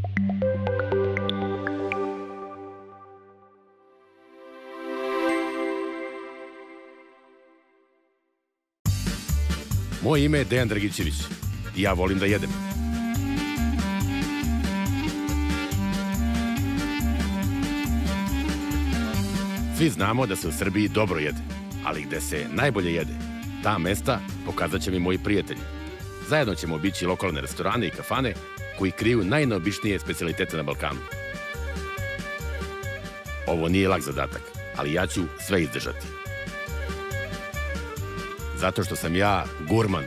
Moje ime je Dejan Dragićević i ja volim da jedem. Svi znamo da se u Srbiji dobro jede, ali gde se najbolje jede, ta mesta pokazat će mi moji prijatelji. Zajedno ćemo obići lokalne restorane i kafane koji kriju najneobičnije specijalitete na Balkanu. Ovo nije lak zadatak, ali ja ću sve izdržati. Zato što sam ja gurman.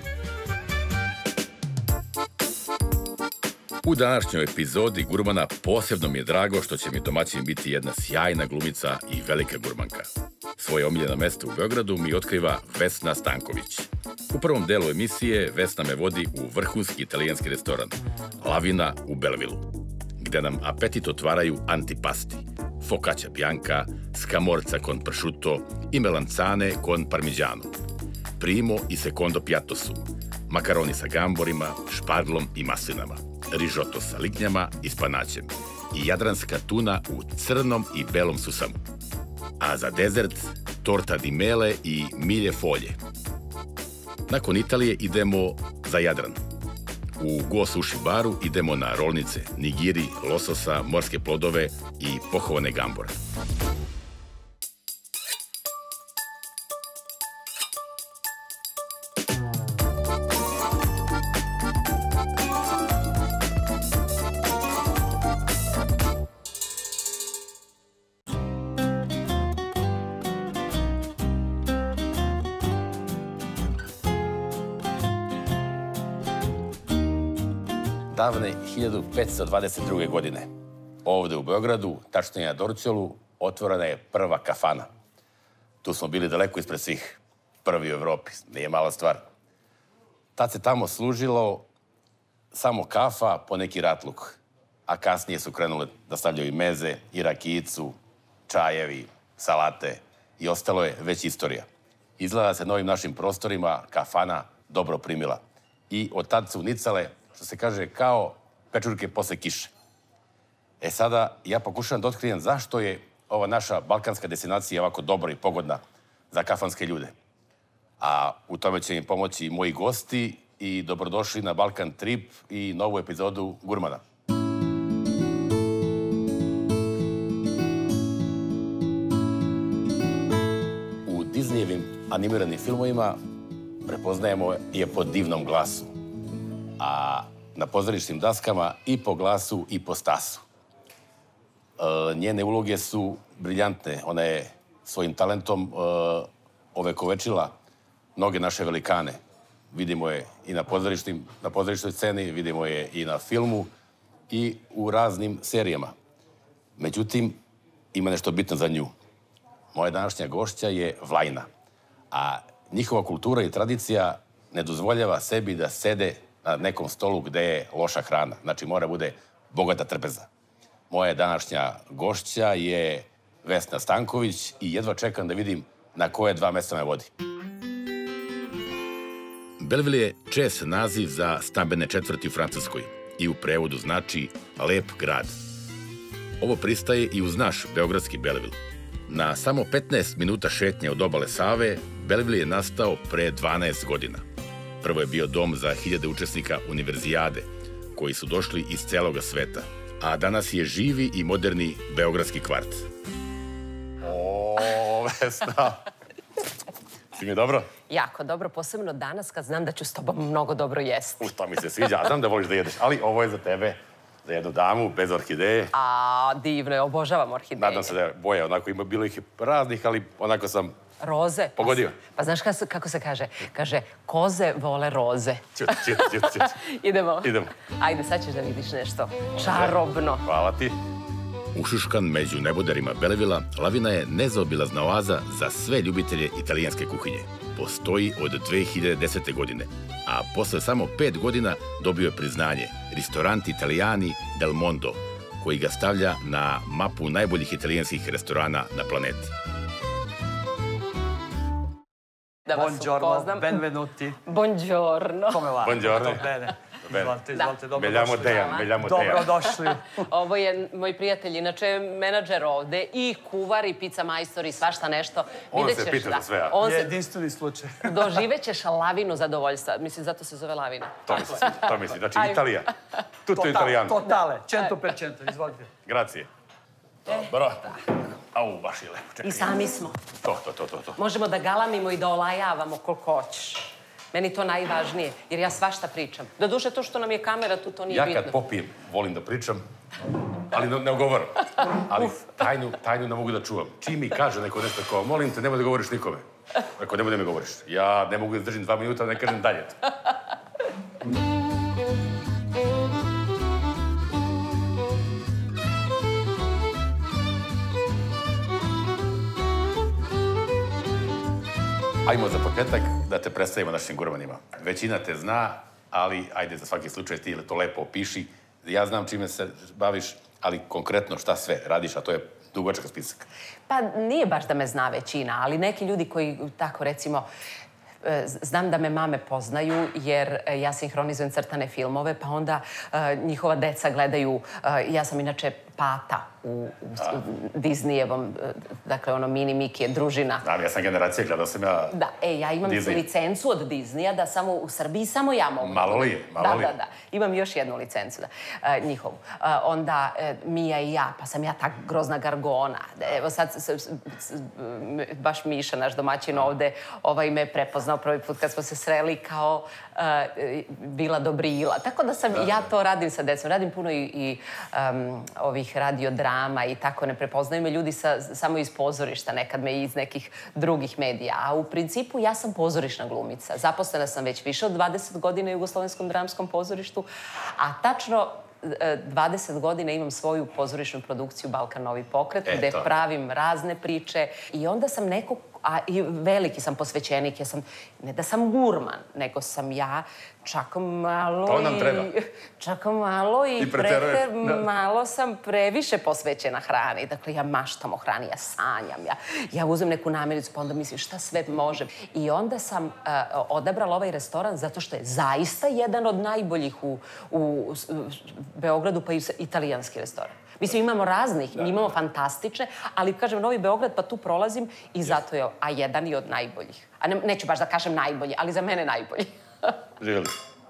U današnjoj epizodi Gurmana posebno mi je drago što će mi domaćin biti jedna sjajna glumica i velika gurmanka. Svoje omiljeno mesto u Beogradu mi otkriva Vesna Stanković. U prvom delu emisije Vesna me vodi u vrhunski italijanski restoran Lavina u Belvilu, gde nam apetit otvaraju antipasti, focaccia bianca, scamorza con prosciutto i melanzane con parmigiano, primo i secondo piatto su, makaroni sa gamborima, šparglom i maslinama, rižoto sa lignjama i spanaćem i jadranska tuna u crnom i belom susamu. A za dezert, torta di mele i milje folje. Nakon Italije idemo za Jadran. U Go Sushi baru idemo na rolnice, nigiri, lososa, morske plodove i pohovane gambore. Davne 1522. godine, ovde u Beogradu, tačnije na Dorćolu, otvorena je prva kafana. Tu smo bili daleko ispred svih, prvi u Evropi, nije mala stvar. Tad se tamo služilo samo kafa po neki ratluk, a kasnije su krenule da stavljaju i meze, i rakijicu, čajevi, salate i ostalo je već istorija. Izgleda se na ovim našim prostorima kafana dobro primila i od tad su nicale, što se kaže, kao pečurke posle kiše. E sada, ja pokušavam da otkrijem zašto je ova naša balkanska destinacija ovako dobra i pogodna za kafanske ljude. A u tome će im pomoći i moji gosti i dobrodošli na Balkan Trip i novu epizodu Gurmana. U Disneyevim animiranim filmovima prepoznajemo je po divnom glasu, a na pozorišnim daskama i po glasu i po stasu. Njene uloge su briljantne. Ona je svojim talentom ovekovečila mnoge naše velikane. Vidimo je i na pozorišnoj sceni, vidimo je i na filmu i u raznim serijama. Međutim, ima nešto bitno za nju. Moja današnja gošća je Vlajna, a njihova kultura i tradicija ne dozvoljava sebi da sede na nekom stolu gde je loša hrana. Znači, mora bude bogata trpeza. Moja današnja gošća je Vesna Stanković i jedva čekam da vidim na koje dva mesta me vodi. Belville je čest naziv za stambene četvrti u Francuskoj i u prevodu znači lep grad. Ovo pristaje i uz naš beogradski Belville. Na samo 15 minuta šetnje od obale Save, Belville je nastao pre 12 godina. Prvo je bio dom za 1000 učesnika univerzijade, koji su došli iz celoga sveta, a danas je živi i moderni beogradski kvart. O, Vesna! Si mi dobro? Jako dobro, posebno danas kad znam da ću s tobom mnogo dobro jesti. To mi se sviđa, a znam da voliš da jedeš, ali ovo je za tebe, za jednu damu, bez orhideje. A, divno je, obožavam orhideje. Nadam se da je boja, onako ima bilo ih raznih, ali onako sam... Roze. Pogodio. Pa znaš kako se kaže? Kaže, koze vole roze. Ćut. Idemo? Idemo. Ajde, sad ćeš da vidiš nešto čarobno. Hvala ti. Ušuškan među neboderima Belevila, Lavina je nezaobilazna oaza za sve ljubitelje italijanske kuhinje. Postoji od 2010. godine, a posle samo 5 godina dobio je priznanje Ristorant Italiani del Mondo, koji ga stavlja na mapu najboljih italijanskih restorana na planeti. Buongiorno, benvenuti. Buongiorno. Come va? Buongiorno. Tutto bene? Izvolite, Meljamo Dejan. Dobrodošli. Ovo je moj prijatelj, inače menadžer ovde i kuvar i pizza majstor i svašta nešto. On se pita za sve. Jedinstveni slučaj. Doživećeš lavinu zadovoljstva. Mislim, zato se zove lavina. To misli. Znači, Italija. Tutto italijano. Totale. 100%. Izvolite. Grazie. Dobro. Au, baš je lepo. I sami smo. To. Možemo da galamimo i da olajavamo koliko hoćeš. Meni to najvažnije, jer ja svašta pričam. Doduše, to što nam je kamera tu, to nije bitno. Ja kad popijem, volim da pričam, ali ne ogovaram. Ali tajnu ne mogu da čuvam. Čim mi kaže neko nešto kao, molim te, nemoj da govoriš nikome. Rekao, nemoj da mi govoriš. Ja ne mogu da držim 2 minuta, ne kažem dalje. Ajmo za početak da te predstavimo našim gurmanima. Većina te zna, ali ajde za svaki slučaj ti to lepo opiši. Ja znam čime se baviš, ali konkretno šta sve radiš, a to je dugačak spisak. Pa nije baš da me zna većina, ali neki ljudi koji, tako recimo, znam da me mame poznaju jer ja sinhronizujem crtane filmove, pa onda njihova deca gledaju, ja sam inače Pata u Disneyevom, dakle ono Mini Miki je družina. Da, ja sam generacija, gledao sam ja Da, ja imam licencu od Disneya da samo u Srbiji samo ja mogu. Malo li je? Da. Imam još jednu licencu, njihovu. Onda Mija i ja, pa sam ja ta grozna Gargona. Evo sad, baš Miša, naš domaćin ovde, me prepoznao prvi put kad smo se sreli kao Bila Dobrila. Tako da sam, ja to radim sa decom. Radim puno i ovih radiodrama i tako, ne prepoznaju me ljudi samo iz pozorišta, nekad me iz nekih drugih medija. A u principu ja sam pozorišna glumica. Zaposlena sam već više od 20 godina u Jugoslovenskom dramskom pozorištu, a tačno 20 godina imam svoju pozorišnu produkciju Balkan Novi pokret, gde pravim razne priče i onda sam neko, a i veliki sam posvećenik, ne da sam gurman, nego sam ja čak malo i malo sam previše posvećena hrani. Dakle, ja maštam o hrani, ja sanjam, ja uzmem neku namirnicu, pa onda mislim šta sve može. I onda sam odabrala ovaj restoran zato što je zaista jedan od najboljih u Beogradu, pa i italijanski restoran. Mislim, imamo raznih, imamo fantastične, ali kažem Novi Beograd, pa tu prolazim i zato je, a jedan i od najboljih. A neću baš da kažem najbolji, ali za mene najbolji. Živjeli.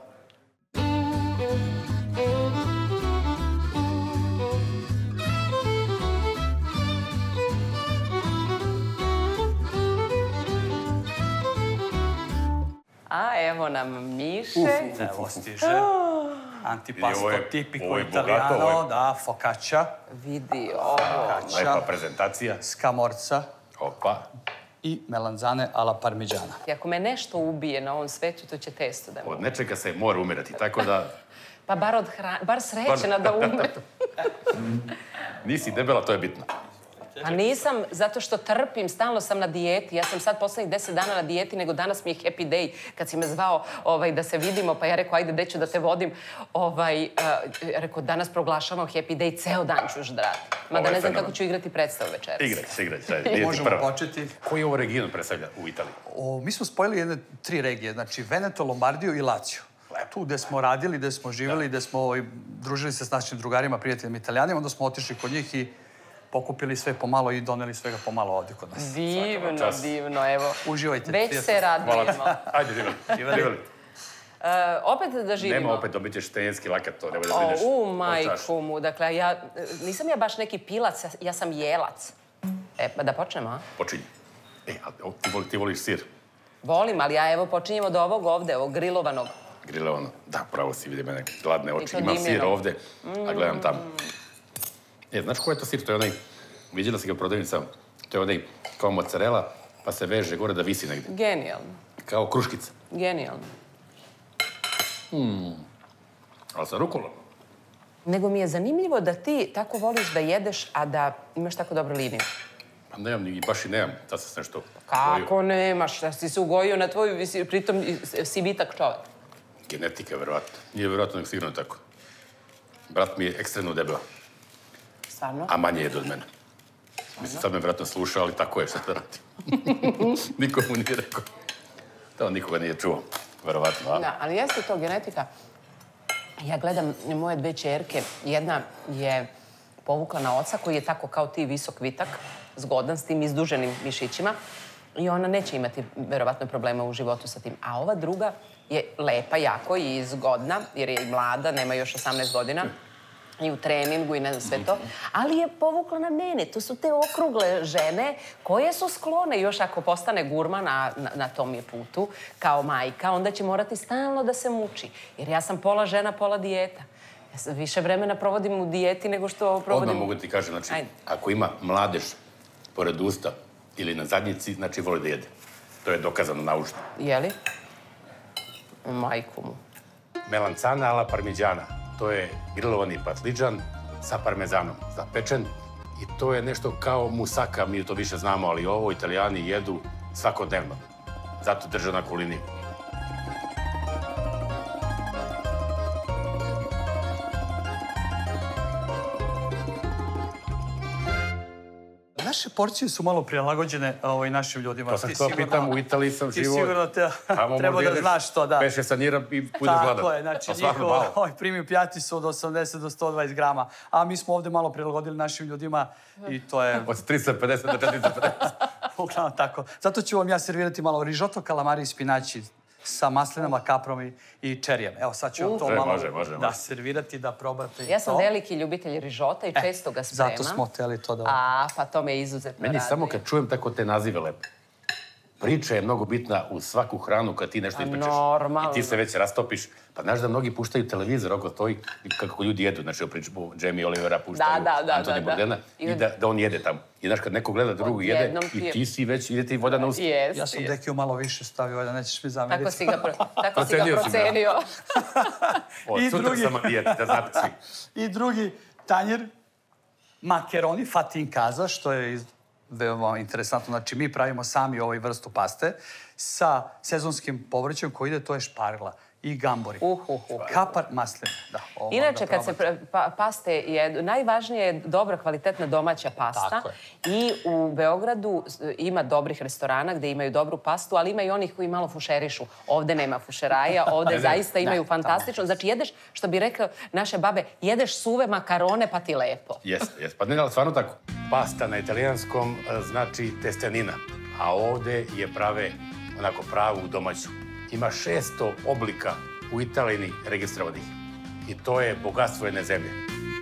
A evo nam Miše. Evo stiže. Antipasto tipico italiano, da, focaccia. Vidi ovo. Lepa prezentacija. Scamorza. Opa. I melanzane alla parmigiana. I ako me nešto ubije na ovom svetu, to će testo da me ubije. Od nečega se mora umirati, tako da... Pa bar srećena da umre. Nisi debela, to je bitno. A nisam, zato što trpim, stalno sam na dijeti. Ja sam sad poslednjih 10 dana na dijeti, nego danas mi je happy day. Kad si me zvao da se vidimo, pa ja rekao, ajde, deću da te vodim. Rekao, danas proglašavamo happy day, ceo dan ću ždrati. Mada ne znam kako ću igrati predstavu večeras. Igrati. Možemo početi. Koji ovo region predstavlja u Italiji? Mi smo spojili jedne 3 regije, znači Veneto, Lombardiju i Lazio. Tu gde smo radili, gde smo živjeli, gde smo družili se s našim drugarima, prijateljima Italijanima, onda smo otišli kod njih i pokupili sve pomalo i doneli svega pomalo ovdje kod nas. Divno, evo. Uživajte. Već se radujemo. Ajde, živjeli. Opet da živimo. Nema opet, dobit ćeš tenjenski lakat, to nemoj da brineš. Majku mu, dakle, nisam ja baš neki pilac, ja sam jelac. Pa da počnemo, a? Počinji. Ti voliš sir? Volim, ali ja evo počinjem od ovog ovde, ovog grilovanog. Grilovano, da, pravo si, vidi mene, gladne oči. Imam sir ovde, a gledam tamo. Znaš ko je to sir? To je onaj, vidjela si ga prodavnica, to je onaj kao mozzarella, pa se veže gore da visi negdje. Genijalno. Kao kruškica. Genijalno. Ali sa rukolom. Nego mi je zanimljivo da ti tako voliš da jedeš, a da imaš tako dobru liniju. Pa nemam, baš i nemam. Sad sam se nešto... Kako nemaš? Da si se ugojio na tvoju visinu, pritom si vitak čovjek. Genetika, verovatno. Nije verovatno, nego sigurno tako. Brat mi je ekstremno debela. Stvarno? A manje jede od mene. Mislim, sad me vjerojatno slušao, ali tako je, šta da radim. Niko mu nije rekao. To nikoga nije čuo, verovatno. Da, ali jeste to genetika. Ja gledam moje dve ćerke. Jedna je povukla na oca koji je tako kao ti visok vitak, zgodan s tim izduženim mišićima. I ona neće imati verovatno problema u životu sa tim. A ova druga je lepa jako i zgodna, jer je i mlada, nema još 18 godina. I u treningu i ne znam sve to. Ali je povukla na mene. To su te okrugle žene koje su sklone. Još ako postane gurman na tom je putu, kao majka, onda će morati stalno da se muči. Jer ja sam pola žena, pola dijeta. Ja više vremena provodim u dijeti nego što provodim... Odmah mogu ti kažem, znači, ako ima mladež pored usta ili na zadnjici, znači voli da jede. To je dokazano naučno. Je li? Majku mu. Melancana alla parmigiana. To je grilovani patliđan sa parmezanom zapečen i to je nešto kao musaka, mi to više znamo, ali ovo Italijani jedu svakodnevno. Zato drže na liniju. Naše porcije su malo prilagođene našim ljudima. To sam to pitam, u Italiji sam živo. Ti sigurno treba da znaš to, da. Peše sanira i bude gladan. Tako je, znači njihovo premium pjati su od 80 do 120 grama, a mi smo ovde malo prilagodili našim ljudima i to je... Od 350 do 450. Uglavnom tako. Zato ću vam ja servirati malo rižoto, kalamari i spinači sa maslinama, kaprom i čerijem. Evo, sad ću vam to malo da servirati, da probate i to. Ja sam veliki ljubitelj rižota i često ga spremam. Zato smo hteli to da... Pa to me izuzetno raduje. Meni samo kad čujem tako te nazive lepe. Priča je mnogo bitna u svaku hranu kad ti nešto ispričaš. Normalno. I ti se već rastopiš. Pa znaš da mnogi puštaju televizor oko stoji kako ljudi jedu. Znači, priču Jamie Olivera puštaju Antoni Bourdaina i da on jede tamo. I znaš, kad neko gleda drugu jede i ti si već, ide ti voda na usta. Ja sam dekiju malo više stavio, da nećeš mi zameriti. Tako si ga procenio. Sutra sam na dijeti, da znate svi. I drugi tanjer, makaroni fatti in casa, što je veoma interesantno. Znači, mi pravimo sami ovaj vrstu paste sa sezonskim povrćem koji ide, to je špargla i gambori. Kapar, masline. Inače, kad se paste jedu, najvažnije je dobra, kvalitetna domaća pasta. I u Beogradu ima dobrih restorana gde imaju dobru pastu, ali ima i onih koji malo fušerišu. Ovde nema fušeraja, ovde zaista imaju fantastično. Znači, jedeš, što bi rekao naše babe, jedeš suve makarone pa ti lepo. Jeste. Pa ne, ali stvarno tako. Pasta na italijanskom znači testenina, a ovde je prave, onako pravu domaću. Ima 600 oblika u Italiji registrovanih. I to je bogatstvo jedne zemlje.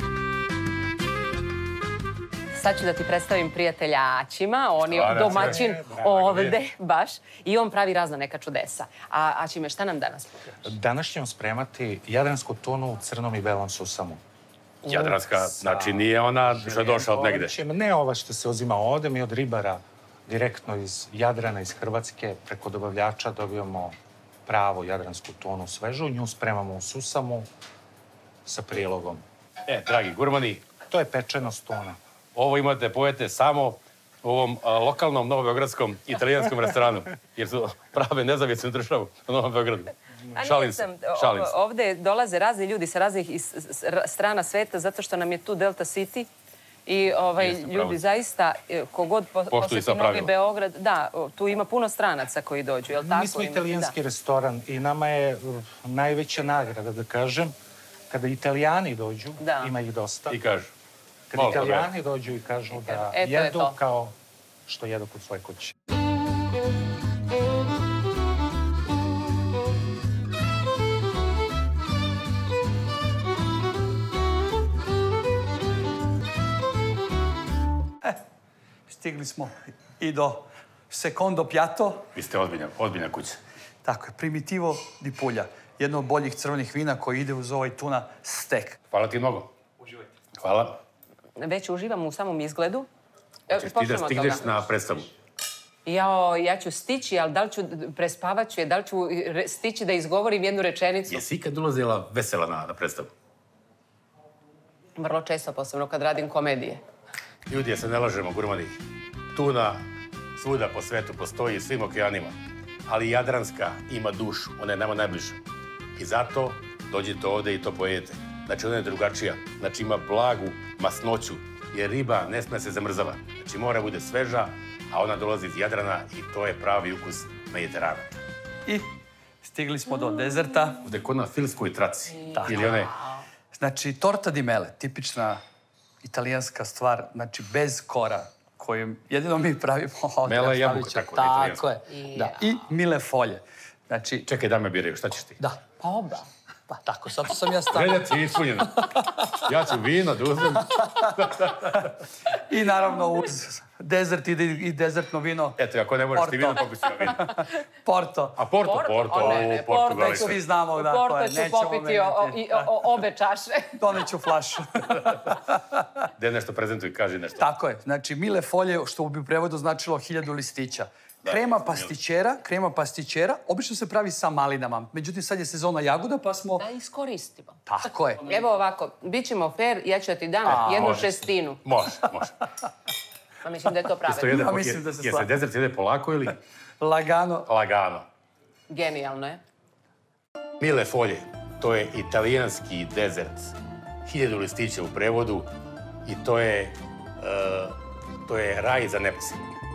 Sad ću da ti predstavim prijatelja Aćima. On je domaćin ovde, baš. I on pravi razna neka čudesa. A Aćime, šta nam danas pokažeš? Danas ćemo spremati jadransku tunu u crnom i belom susamu. Jadranska, znači nije ona što je došla od negde. Ne ova što se uzima ovde, mi od ribara direktno iz Jadrana, iz Hrvatske, preko dobavljača dobijamo pravu jadransku tunu svežu, nju spremamo u susamu sa prilogom. Dragi gurmani, to je pečeno s tuna. Ovo imate, pojete samo u ovom lokalnom novobeogradskom italijanskom restoranu, jer su prave nezavisnu državu u Novom Beogradu. Šalim se. Ovde dolaze razni ljudi sa raznih strana sveta, zato što nam je tu Delta City. I ljudi zaista, kogod posjeti Novi Beograd, da, tu ima puno stranaca koji dođu, je li tako? Mi smo italijanski restoran i nama je najveća nagrada, da kažem, kada Italijani dođu, ima ih dosta. I kažu. Kada Italijani dođu i kažu da jedu kao što jedu kod svoje kuće. Stigli smo i do secondo piatto. Vi ste ozbiljna kuća. Tako je, Primitivo di Puglia. Jedno od boljih crvenih vina koji ide uz ovaj tuna stek. Hvala ti mnogo. Uživajte. Hvala. Već uživam u samom izgledu. Hoćeš ti da stigneš na predstavu? Ja ću stići, ali da li ću prespavat ću je, da li ću stići da izgovorim jednu rečenicu? Jesi ikad ulazila vesela na predstavu? Vrlo često, posebno kad radim komedije. Ljudi, ja se ne lažemo, gurmani. Tuna svuda po svetu postoji, svim okeanima. Ali Jadranska ima dušu, ona je nama najbliža. I zato dođite ovde i to pojedete. Znači, ona je drugačija. Znači, ima blagu masnoću, jer riba ne sme se zamrzava. Znači, mora bude sveža, a ona dolazi iz Jadrana i to je pravi ukus Mediterana. I Stigli smo do dezerta. Ovdje kod na filskoj traci. Ili one... Znači, torta di mele, tipična italijanska stvar, znači bez kora, koju jedino mi pravimo ovdje. Mela i jabuka, tako da je italijansko. Tako je, da. I mile folje. Znači... Čekaj, da me biraju, šta ćeš ti? Da. Pa oba. Pa tako, zato sam ja stavio. Želja ti ispunjena. Ja ću vino da uzmem. I naravno uz dezert ide i dezertno vino. Eto, ako ne možeš ti vino, popis ja vino. Porto. A Porto? O, ne, Portugal. Svi znamo da Porto ću popiti obe čaše. Doneću flašu. Gde nešto prezentuj, kaži nešto. Tako je. Znači, mile folje, što bi u prevodu značilo 1000 listića. Krema pastićera, obično se pravi sa malinama. Međutim, sad je sezona jagoda, pa smo... Da iskoristimo. Tako je. Evo ovako, bit ćemo fair, ja ću da ti dam jednu šestinu. Može. A mislim da je to Isto pravedno. jede, Ja mislim da se je se slažem. dezert jede polako ili Lagano. lagano? Genijalno je. Mile folje, to je italijanski dezert. 1000 listića u prevodu i to je raj za nepce.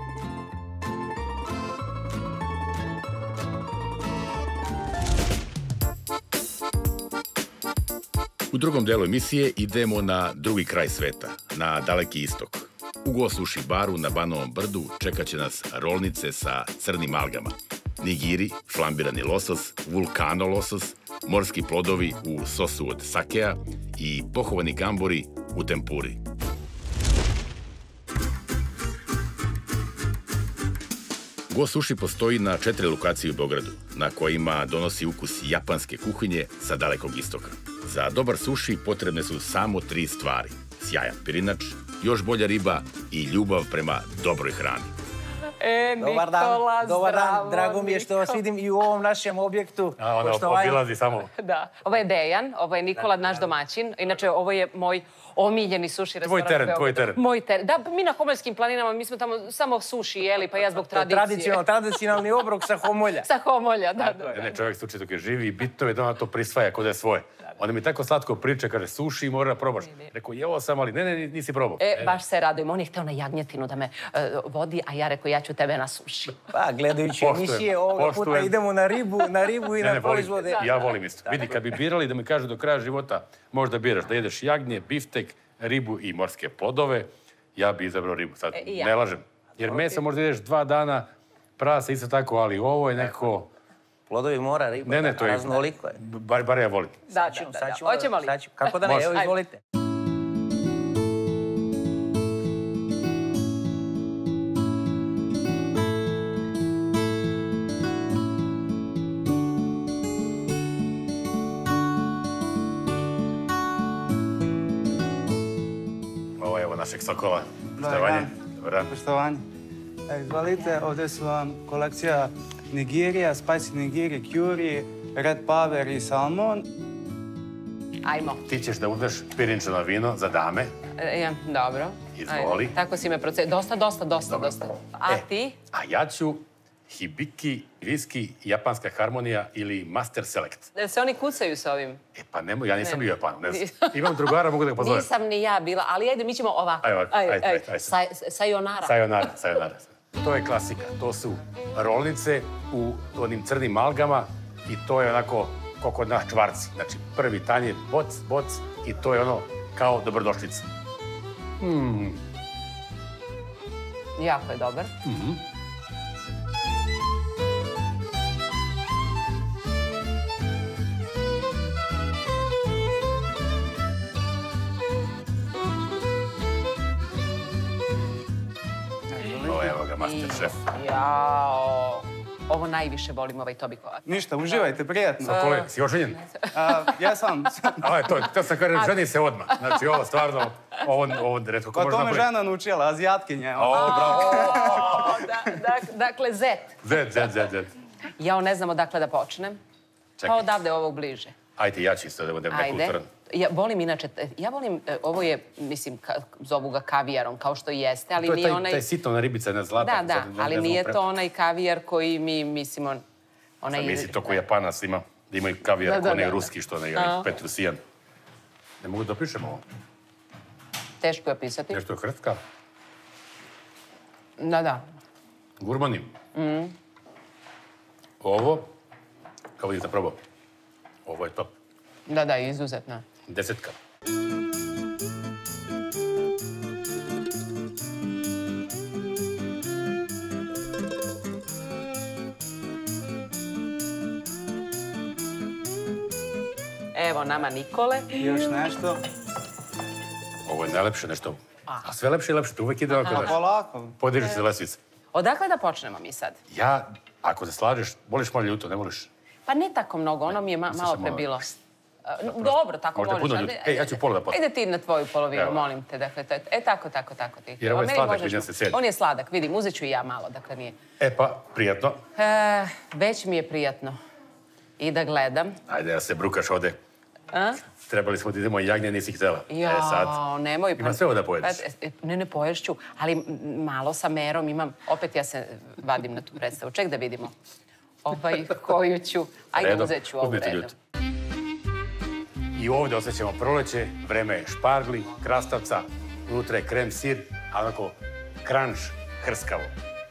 U drugom delu emisije idemo na drugi kraj sveta, na Daleki istok. U Go Sushi baru na Banovom brdu čekat će nas rolnice sa crnim algama, nigiri, flambirani losos, vulkano losos, morski plodovi u sosu od sakea i pohovani gambori u tempuri. Go Sushi postoji na 4 lokacije u Beogradu, na kojima donosi ukus japanske kuhinje sa Dalekog istoka. Za dobar suši potrebne su samo 3 stvari. Sjajan pirinač, još bolja riba i ljubav prema dobroj hrani. Nikola, Dobar dan, zdravo. drago mi je što vas vidim i u ovom našem objektu. A ona obilazi samo. Da. Ovo je Dejan, ovo je Nikola, naš domaćin. Inače, ovo je moj omiljeni suši restoran. Tvoj teren. Moj teren. Da, mi na Homoljskim planinama, mi smo tamo samo suši jeli, pa ja zbog tradicije. Tradicionalni obrok sa Homolja. Sa Homolja, da. Ne, čovjek sluči dok je živi i bitno je da ona to prisvaja kod je svoje. Onda mi tako slatko priča, kaže, suši mora probaš. Rekao, jeo sam, ali ne, nisi probao. Baš se radujem. On je hteo na jagnjetinu da me vodi, a ja rekao, ja ću tebe na suši. Pa, gledajući emisije, ovoga puta idemo na ribu i na proizvode. Ja volim isto. Vidi, kad bi birali da mi kažu do kraja života, možda biraš da jedeš jagnje, biftek, ribu i morske plodove, ja bi izabrao ribu. Sad, ne lažem. Jer meso možda jedeš 2 dana, prasa isto tako, ali ovo je nekako... Plodovi mora, riba, to je... raznoliko je. Bar ja volim. Da. Hoćemo li? Kako da ne, evo izvolite. Ovo je evo našeg sokola. Poštovanje. Izvolite, ovdje su vam kolekcija nigirija, spicy nigiri, curry, red power i salmon. Ajmo. Ti ćeš da uzmeš pirinčano vino za dame. Dobro. Izvoli. Tako si me procenio. Dosta. A ti? A ja ću hibiki, viski, japanska harmonija ili master select. Se oni kucaju s ovim? Pa nemoj, ja nisam bio u Japanu, ne znam. Imam drugara, mogu da ga pozovem. Nisam ni ja bila, ali ajde, mi ćemo ovako. Ajde. Sayonara. Sayonara. To je klasika. To su rolnice u onim crnim algama i to je onako kao kod nas čvarci. Znači, prvi tanjir, boc i to je ono kao dobrodošlica. Jako je dobar. Evo ga, master šef. Jao. Ovo najviše volim, ovaj Tobikovac. Ništa, uživajte, prijatno. Kolega, si oženjen? Ja sam. To sam kažem, ženi se odmah. Znači, ovo stvarno, ovo retko ko Pa može to me napraviti. žena naučila, azijatkinja. Dakle, zet. Zet. Ja ne znam odakle da počnem. Pa odavde ovog bliže. Ajde, ja ću isto da budem nekulturan. Ja volim inače, ovo je, mislim, zovu ga kavijarom, kao što jeste, ali nije onaj... To je taj sitona ribica na zlata. Da, ali nije to onaj kavijar koji mi mislimo... Sam misli to koji Japanac ima, da imaju kavijar ko onaj ruski, što onaj Petrusijan. Ne mogu da pišem ovo. Teško je pisati. Nešto je hrtka. Da. Gurmanim. Ovo Kao nisam probao. Ovo je top. Da, izuzetno. 10. Evo nama Nikole. Još nešto. Ovo je najlepše nešto. A sve lepše i lepše. To uvek ide ovako daš. Polako. Podižeš se lesvice. Odakle da počnemo mi sad? Ja, ako se slažeš, voliš malo ljuto, ne voliš? Pa ne tako mnogo, ono mi je malo pre bilo. Dobro, tako možda voliš. Možda puno ljuto. Ja ću pola da postavim. Ide ti na tvoju polovinu, molim te. Dakle, tako ti. Jer ovo je sladak, vidim se sjedi. On je sladak, vidim, uzet ću i ja malo, dakle nije. Pa, prijatno. Već mi je prijatno. I da gledam. Ajde, ja se brukaš ovde. Trebali smo da idemo i jagnje, nisi htjela. Jao, nemoj. Ima sve ovo da pojedeš. Ne poješću, ali malo sa merom imam. Opet ja se vadim na tu predstavu. Ček da vidimo. Koju ću. Ajde, uzet ću ovu redom. I ovdje osjećamo proleće, vreme je špargli, krastavca, unutra je krem sir, a onako kranč hrskavo.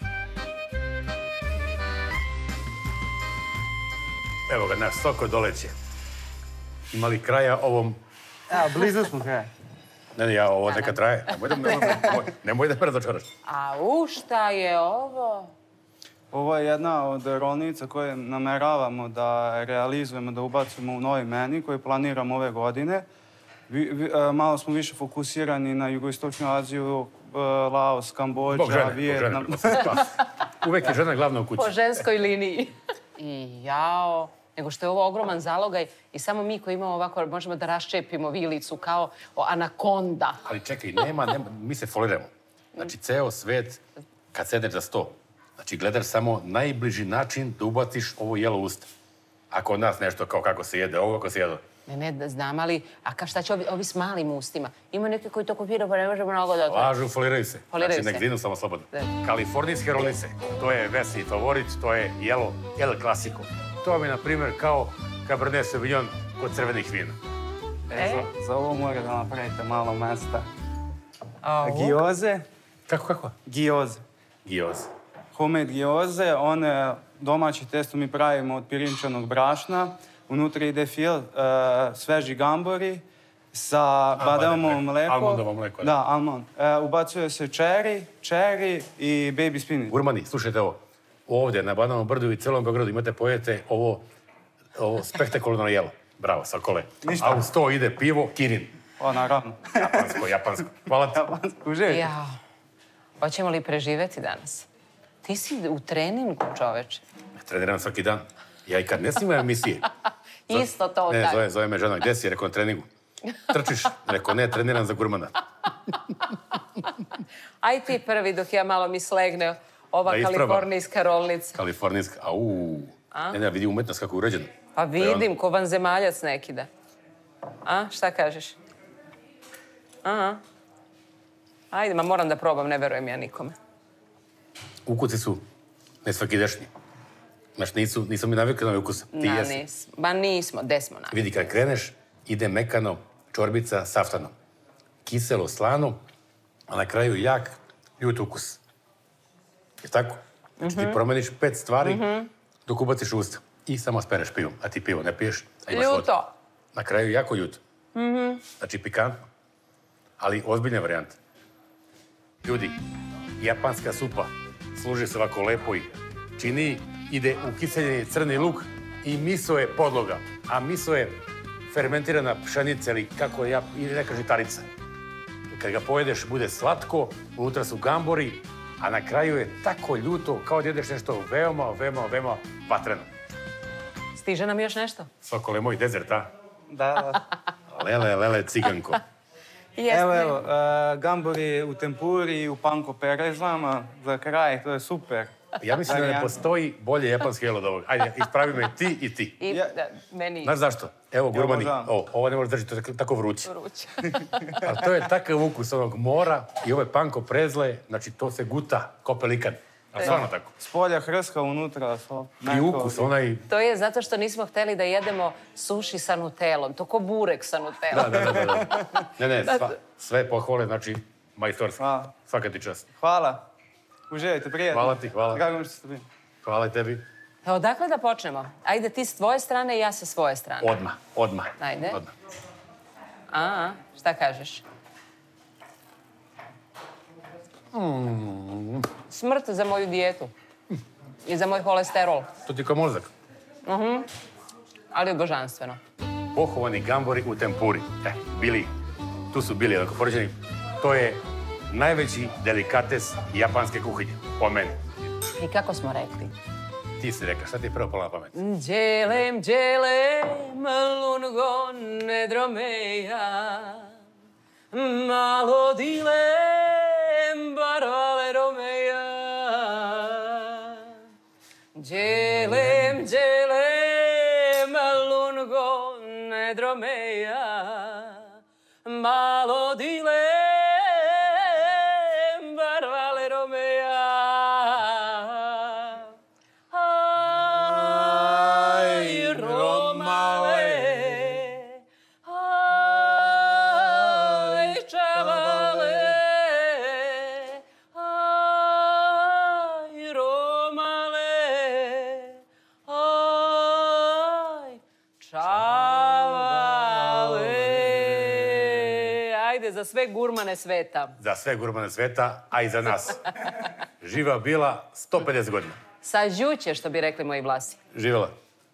Evo ga, naš soko doleće. Ima li kraja ovom... Evo, blizu smo kraja. Ne, ovo neka traje. Nemoj da me razočaraš. A šta je ovo? Ovo je jedna od rolnica koje nameravamo da realizujemo, da ubacimo u novi meni koji planiramo ove godine. Malo smo više fokusirani na jugoistočnu Aziju, Laos, Kambodža, Vijetnam. Uvek je žena glavna u kući. Po ženskoj liniji. I jao, nego što je ovo ogroman zalogaj i samo mi koji imamo ovako možemo da raščepimo vilicu kao anakonda. Ali čekaj, nema, mi se foliramo. Znači, ceo svet, kad sedeš za sto, znači, gledaš samo najbliži način da ubaciš ovo jelo u usta. Ako od nas nešto kao kako se jede, ovo kako se jede. Ne znam, ali šta će ovi s malim ustima? Ima neke koji to kopiraju, pa ne možemo mnogo da... Lažu, foliraju se. Znači, nek zinu samo slobodno. Kalifornijske rolnice, to je Vesni favorit, to je jelo El Clasico. To vam je, na primjer, kao Cabernet Sauvignon kod crvenih vina. Za ovo mora da napravite malo mesta. Gioze. Kako? Gioze. Gioze. Homemade gioze, one domaći testo mi pravimo od pirinčanog brašna. Unutra ide fil, sveži gambori sa badelmovom mlekom. Almondovo mleko. Da, almond. Ubacuje se čeri i baby spinach. Gurmani, slušajte ovo. Ovdje, na Banovom brdu i celom Beogradu imate pojete ovo spektakularno jelo. Bravo, Sokole. A uz to ide pivo, kirin. Naravno. Japansko. Hvala ti. Uživajte. Hoćemo li preživeti danas? Ti si u treningu, čoveče. Treniram svaki dan. Ja i kad ne snimam emisije. Isto to tako. Ne, zove me žena, gdje si? Rekao na treningu. Trčiš? Rekao, ne, treniram za gurmana. Aj ti prvi dok ja malo mi slegne ova kalifornijska rolnica. Kalifornijska, Ne, vidi umetnost kako je urađena. Pa vidim, ko vanzemaljac neki da. Šta kažeš? Ajde, moram da probam, ne verujem ja nikome. Ukusi su nesvakidašnji. Znaš, nisu mi navikli na ove ukuse. Ti jesi. Ba nismo, gde smo navikli? Vidi, kad kreneš, ide mekano, čorbica saftano. Kiselo, slano, a na kraju jak, ljut ukus. Je tako? Znači ti promeniš 5 stvari dok ubaciš u usta. I samo spereš pivom. A ti pivo ne piješ, a imaš vodu. Ljuto. Na kraju jako ljuto. Znači pikantno, ali ozbiljna varijanta. Ljudi, japanska supa služi se ovako lepo i čini, ide u kiseljeni crni luk i miso je podloga. A miso je fermentirana pšenica ili kako je ili neka žitarica. Kad ga pojedeš, bude slatko, unutra su gambori, a na kraju je tako ljuto kao da jedeš nešto veoma vatreno. Stiže nam još nešto? Sokole, moj dezert, a? Da. Lele, ciganko. Evo, gambori u tempuri, u panko perezama, za kraj, to je super. Ja mislim da ne postoji bolje japanski jelo od ovog. Ajde, ispravi me ti i ti. Meni... Znaš zašto? Evo, gurmani, ovo ne može držati, to je tako vruće. Ali to je takav ukus onog mora i ove panko prezle, znači to se guta ko pelikan. A stvarno tako. S polja hrska unutra. I ukus, onaj... To je zato što nismo hteli da jedemo suši sa nutelom. To ko burek sa nutelom. Da. Ne, sve pohvale, znači, majstorski. Svaka ti čast. Hvala. Uživajte, prijatno. Hvala ti, hvala. Drago mi što ste bili. Hvala i tebi. Odakle da počnemo? Ajde ti s tvoje strane i ja sa svoje strane. Odmah. Ajde. Šta kažeš? Smrt za moju dijetu. I za moj holesterol. To ti kao mozak. Ali je božanstveno. Pohovani gambori u tempuri. Bili, tu su bili onako poređeni. To je najveći delikates japanske kuhinje, po meni. I kako smo rekli? Ti si rekla, šta ti je prvo pala na pamet? Djelem, lungo nedromeja, malo dilem, barvale romeja. Djelem, lungo nedromeja, malo dilem, barvale romeja. Za sve gurmane sveta. Za sve gurmane sveta, a i za nas. Živa bila 150 godina. Sažuće, što bi rekli moji Vlasi. Živjela.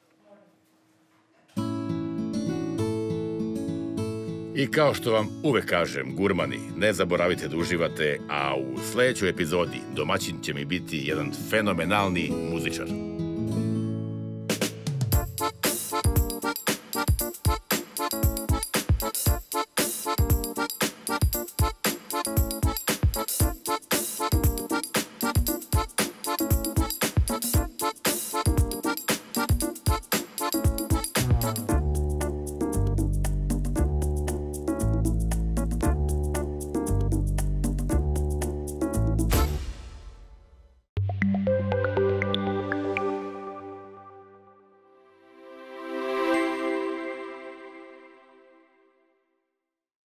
I kao što vam uvek kažem, gurmani, ne zaboravite da uživate, a u sljedećoj epizodi domaćin će mi biti jedan fenomenalni muzičar.